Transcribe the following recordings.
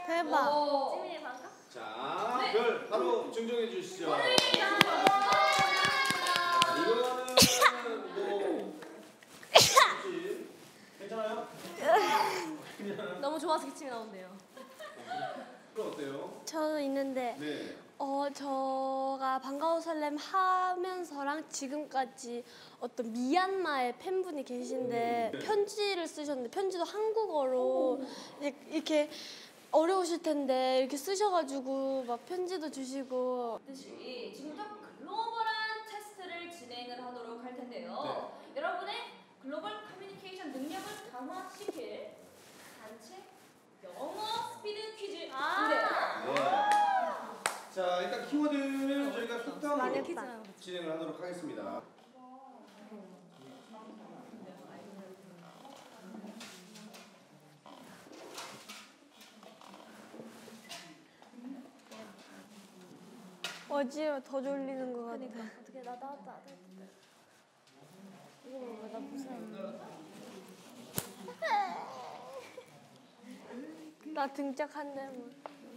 대박. 지민이 반가? 자, 별 바로 증정해 주시죠. 이거는 뭐 괜찮아요? 너무 좋아서 기침이 나온대요. 그럼 어때요? 저도 있는데 네. 저가 반가워 설렘 하면서랑 지금까지 어떤 미얀마의 팬분이 계신데 편지를 쓰셨는데 편지도 한국어로 이렇게 어려우실 텐데 이렇게 쓰셔가지고 막 편지도 주시고. 지금부터 글로벌한 테스트를 진행을 하도록 할 텐데요. 여러분의 글로벌 커뮤니케이션 능력을 강화시킬 단체 영어 스피드 퀴즈인데요. 자, 일단 키워드는 저희가 속담으로 망했다. 진행을 하도록 하겠습니다. 어지러워. 더 졸리는 것 같아. 어떻게 나 나왔다. 이거 나 무슨? 나 등짝한대만.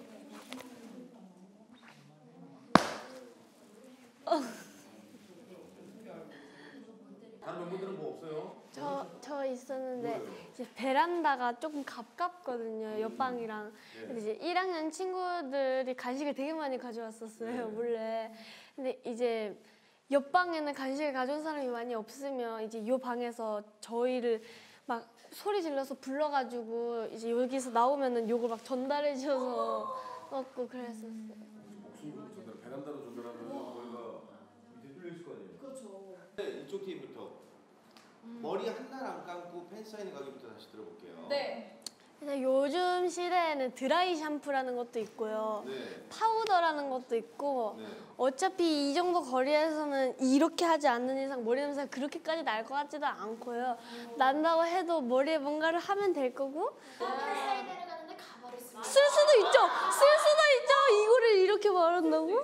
다른 멤버들은 뭐 없어요? 저 있었는데 이제 베란다가 조금 가깝거든요. 옆방이랑. 근데 이제 1학년 친구들이 간식을 되게 많이 가져왔었어요. 몰래. 근데 이제 옆방에는 간식을 가져온 사람이 많이 없으면 이제 요 방에서 저희를 막 소리 질러서 불러가지고 이제 여기서 나오면은 요걸 막 전달해 주셔서 먹고 그랬었어요. 목소리로 전달, 베란다로 전달하면 저희가 밑에 뚫려 있을 거 아니에요? 그렇죠. 네, 이쪽 팀부터 머리 한 날 안 감고 팬 사인회 가기부터 다시 들어볼게요. 네. 그래서 요즘 시대에는 드라이 샴푸라는 것도 있고요. 네. 파우더라는 것도 있고 네. 어차피 이 정도 거리에서는 이렇게 하지 않는 이상 머리 냄새가 그렇게까지 날 것 같지도 않고요. 난다고 해도 머리에 뭔가를 하면 될 거고 사이드를 가는데 가발을 쓰고 쓸 수도 있죠. 이거를 이렇게 말한다고?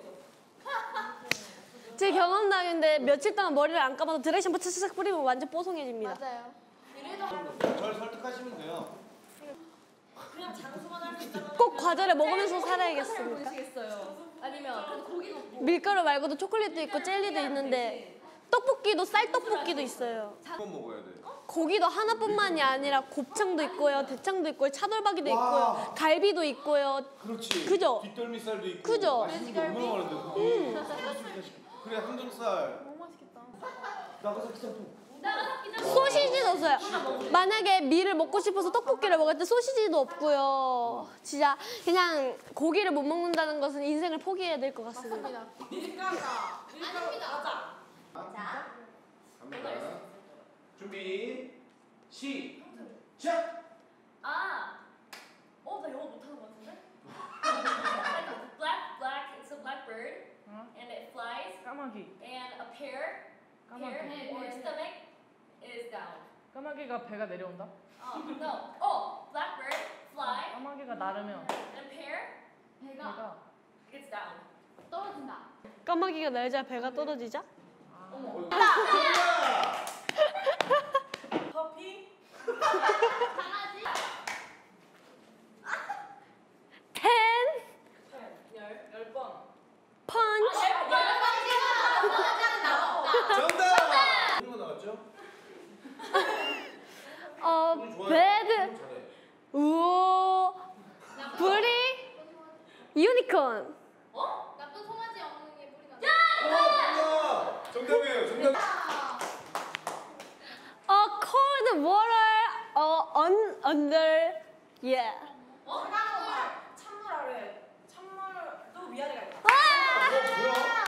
제 경험담인데 며칠 동안 머리를 안 감아도 드라이 샴푸 착착 뿌리면 완전 뽀송해집니다. 맞아요. 절 설득하시면 돼요. 그냥 장소만 할 수 있다면 꼭 과자를 먹으면서 살아야겠습니까? 보시겠어요? 아니면 그래도 고기 먹고 밀가루 말고도 초콜릿도 있고 젤리도 있는데 떡볶이도 쌀떡볶이도 있어요. 한번 먹어야 돼. 고기도 하나뿐만이 아니라 곱창도 있고요, 대창도 있고요, 차돌박이도 와. 있고요, 갈비도 있고요. 그렇지. 그죠? 뒷덜미살도 있고. 그죠? 맛있는 게 얼마나 많은데 거기. 그래, 항정살. 너무 맛있겠다. 나가사키 짬뽕. 소시지 넣었어요. 만약에 미를 먹고 싶어서 떡볶이를 먹을 때 소시지도 없고요. 진짜 그냥 고기를 못 먹는다는 것은 인생을 포기해야 될 것 같습니다. 아닙니다. 갑니다. 준비. 시작. 나 영어 못하는 것 같은데? It's a blackbird, and it flies, 까마귀. and a pear or stomach is down. 까마귀가 배가 내려온다? No. Blackbird, fly, 까마귀가 나르면 and a pear 배가 gets down. 떨어진다. 까마귀가 날자 배가 떨어지자? Puppy, 강아지. 10 10번. 펀치. 강아지는 나왔다. 정답. 이거 나왔죠? 배드. 우오. 브리. 유니콘. 나쁜 송아지 엉덩이에 뿌리 나. 정답이에요. 정답. Cold water under. Yeah. 강아지.